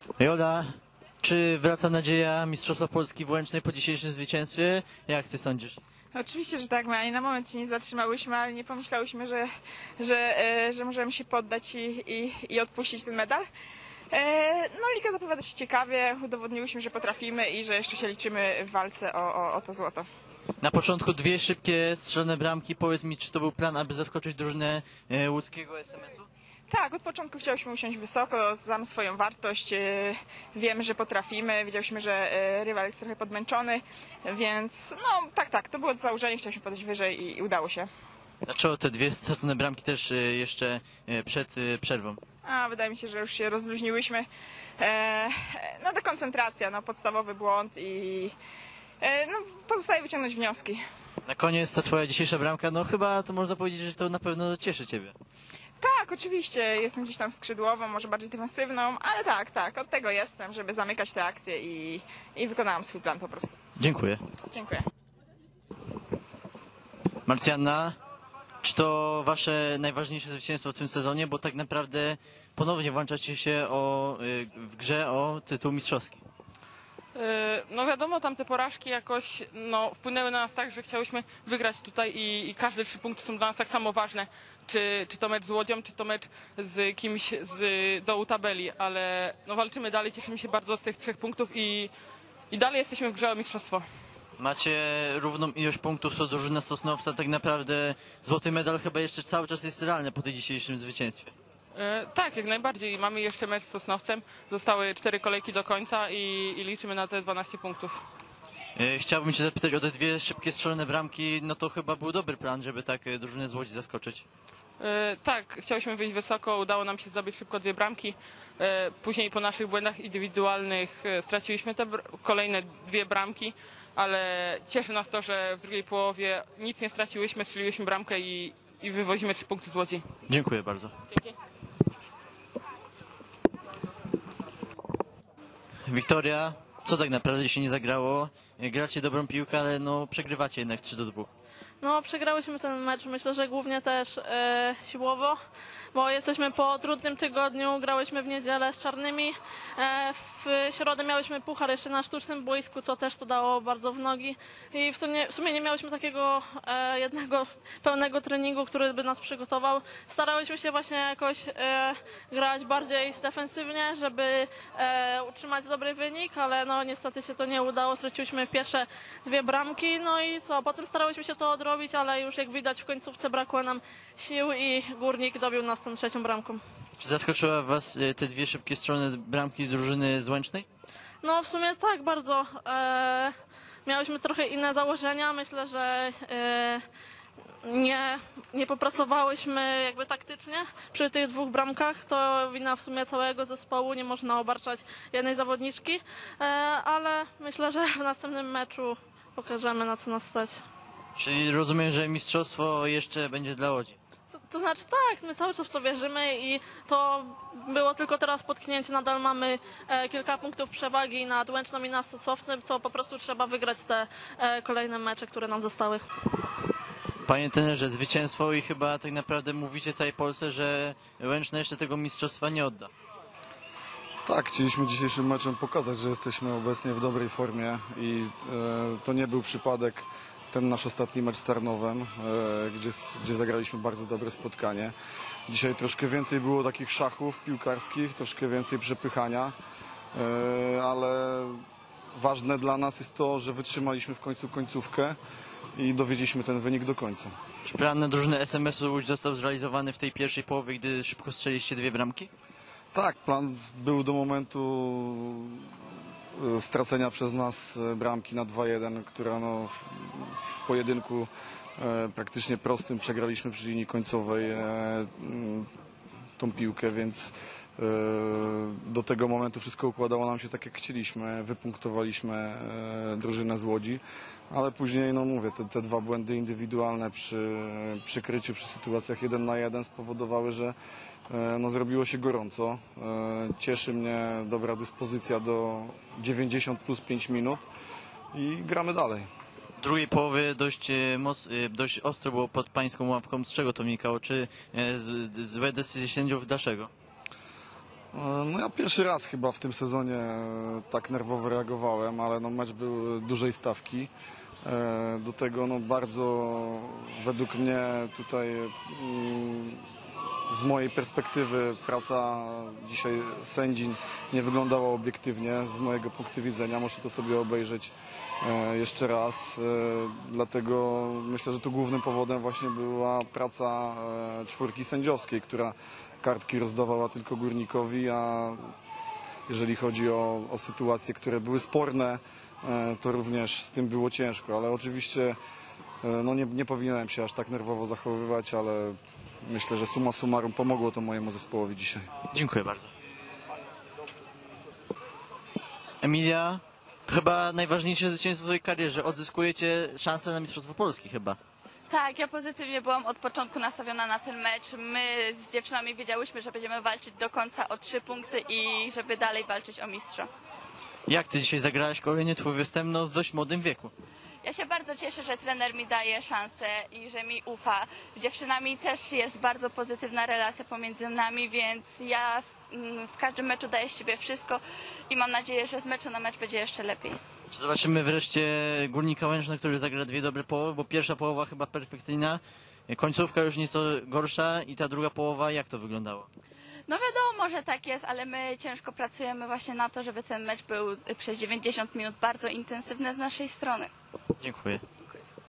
Jola, czy wraca nadzieja Mistrzostwa Polski w Łęcznej po dzisiejszym zwycięstwie? Jak ty sądzisz? Oczywiście, że tak, my ani na moment się nie zatrzymałyśmy, ale nie pomyślałyśmy, że możemy się poddać i odpuścić ten medal. No, liga zapowiada się ciekawie, udowodniłyśmy, że potrafimy i że jeszcze się liczymy w walce o to złoto. Na początku dwie szybkie strzelone bramki. Powiedz mi, czy to był plan, aby zaskoczyć drużynę łódzkiego SMS-u? Tak, od początku chciałyśmy usiąść wysoko, znamy swoją wartość, wiemy, że potrafimy, wiedziałyśmy, że rywal jest trochę podmęczony, więc no tak, to było założenie, chciałyśmy podejść wyżej i udało się. Dlaczego te dwie stracone bramki też jeszcze przed przerwą? Wydaje mi się, że już się rozluźniłyśmy. No to koncentracja, no podstawowy błąd i no, pozostaje wyciągnąć wnioski. Na koniec ta twoja dzisiejsza bramka, no chyba to można powiedzieć, że to na pewno cieszy ciebie. Tak, oczywiście, jestem gdzieś tam skrzydłową, może bardziej defensywną, ale tak, od tego jestem, żeby zamykać te akcje i wykonałam swój plan po prostu. Dziękuję. Dziękuję. Marcjanna, czy to wasze najważniejsze zwycięstwo w tym sezonie? Bo tak naprawdę ponownie włączacie się w grze o tytuł mistrzowski. No wiadomo, tamte porażki jakoś wpłynęły na nas tak, że chciałyśmy wygrać tutaj i każde 3 punkty są dla nas tak samo ważne. Czy to mecz z Łodzią, czy to mecz z kimś z dołu tabeli, ale no walczymy dalej, cieszymy się bardzo z tych 3 punktów i dalej jesteśmy w grze o mistrzostwo. Macie równą ilość punktów co drużyna Sosnowca. Tak naprawdę złoty medal chyba jeszcze cały czas jest realny po tym dzisiejszym zwycięstwie. Tak, jak najbardziej. Mamy jeszcze mecz z Sosnowcem. Zostały 4 kolejki do końca i liczymy na te 12 punktów. Chciałbym cię zapytać o te dwie szybkie strzelone bramki. No to chyba był dobry plan, żeby tak drużynę z Łodzi zaskoczyć. Tak, chciałyśmy wyjść wysoko, udało nam się zdobyć szybko 2 bramki. Później po naszych błędach indywidualnych straciliśmy te kolejne 2 bramki, ale cieszy nas to, że w drugiej połowie nic nie straciłyśmy, strzeliłyśmy bramkę i wywozimy 3 punkty z Łodzi. Dziękuję bardzo. Dzięki. Wiktoria, co tak naprawdę się nie zagrało? Gracie dobrą piłkę, ale no przegrywacie jednak 3-2. No, przegrałyśmy ten mecz, myślę, że głównie też siłowo, bo jesteśmy po trudnym tygodniu, grałyśmy w niedzielę z Czarnymi, w środę miałyśmy puchar jeszcze na sztucznym boisku, co też to dało bardzo w nogi i w sumie nie miałyśmy takiego jednego pełnego treningu, który by nas przygotował. Starałyśmy się właśnie jakoś grać bardziej defensywnie, żeby utrzymać dobry wynik, ale no niestety się to nie udało, straciłyśmy pierwsze 2 bramki, no i co, potem starałyśmy się to odrobić, ale już jak widać w końcówce brakło nam sił i Górnik dobił nas tą 3. bramką. Czy zaskoczyła was te dwie szybkie strzelone bramki drużyny z Łęcznej? No w sumie tak, bardzo. Miałyśmy trochę inne założenia, myślę, że nie popracowałyśmy jakby taktycznie przy tych 2 bramkach. To wina w sumie całego zespołu, nie można obarczać jednej zawodniczki, ale myślę, że w następnym meczu pokażemy, na co nas stać. Czyli rozumiem, że mistrzostwo jeszcze będzie dla Łodzi. To znaczy tak, my cały czas w to wierzymy i to było tylko teraz potknięcie, nadal mamy kilka punktów przewagi nad Łęczną i nad Sosnowcem, co po prostu trzeba wygrać te kolejne mecze, które nam zostały. Panie trenerze, zwycięstwo i chyba tak naprawdę mówicie całej Polsce, że Łęczna jeszcze tego mistrzostwa nie odda. Tak, chcieliśmy dzisiejszym meczem pokazać, że jesteśmy obecnie w dobrej formie i to nie był przypadek ten nasz ostatni mecz z Tarnowem, gdzie zagraliśmy bardzo dobre spotkanie. Dzisiaj troszkę więcej było takich szachów piłkarskich, troszkę więcej przepychania, ale ważne dla nas jest to, że wytrzymaliśmy w końcu końcówkę i dowiedzieliśmy ten wynik do końca. Czy plan na drużynę SMS-u Łódź został zrealizowany w tej pierwszej połowie, gdy szybko strzeliście 2 bramki? Tak, plan był do momentu stracenia przez nas bramki na 2-1, która w pojedynku praktycznie prostym przegraliśmy przy linii końcowej tą piłkę, więc do tego momentu wszystko układało nam się tak, jak chcieliśmy. Wypunktowaliśmy drużynę z Łodzi, ale później, no mówię, te 2 błędy indywidualne przy kryciu, przy sytuacjach 1 na 1 spowodowały, że zrobiło się gorąco. Cieszy mnie dobra dyspozycja do 90 plus 5 minut i gramy dalej. W drugiej połowie dość ostro było pod pańską ławką. Z czego to wynikało? Czy złe decyzje sędziów? Dlaczego? No ja pierwszy raz chyba w tym sezonie tak nerwowo reagowałem, ale no mecz był dużej stawki. Do tego no bardzo według mnie tutaj z mojej perspektywy praca dzisiaj sędzi nie wyglądała obiektywnie z mojego punktu widzenia. Muszę to sobie obejrzeć jeszcze raz. Dlatego myślę, że tu głównym powodem właśnie była praca czwórki sędziowskiej, która kartki rozdawała tylko Górnikowi, a jeżeli chodzi o sytuacje, które były sporne, to również z tym było ciężko, ale oczywiście no nie powinienem się aż tak nerwowo zachowywać, ale myślę, że summa summarum pomogło to mojemu zespołowi dzisiaj. Dziękuję bardzo. Emilia, chyba najważniejsze zwycięstwo w swojej karierze. Odzyskujecie szansę na Mistrzostwo Polski chyba. Tak, ja pozytywnie byłam od początku nastawiona na ten mecz. My z dziewczynami wiedziałyśmy, że będziemy walczyć do końca o 3 punkty i żeby dalej walczyć o mistrza. Jak ty dzisiaj zagrałaś kolejny twój występ w dość młodym wieku? Ja się bardzo cieszę, że trener mi daje szansę i że mi ufa. Z dziewczynami też jest bardzo pozytywna relacja pomiędzy nami, więc ja w każdym meczu daję z siebie wszystko i mam nadzieję, że z meczu na mecz będzie jeszcze lepiej. Czy zobaczymy wreszcie Górnika Łęczna, który zagra dwie dobre połowy, bo pierwsza połowa chyba perfekcyjna, końcówka już nieco gorsza i ta druga połowa, jak to wyglądało? No wiadomo, że tak jest, ale my ciężko pracujemy właśnie na to, żeby ten mecz był przez 90 minut bardzo intensywny z naszej strony. Dziękuję.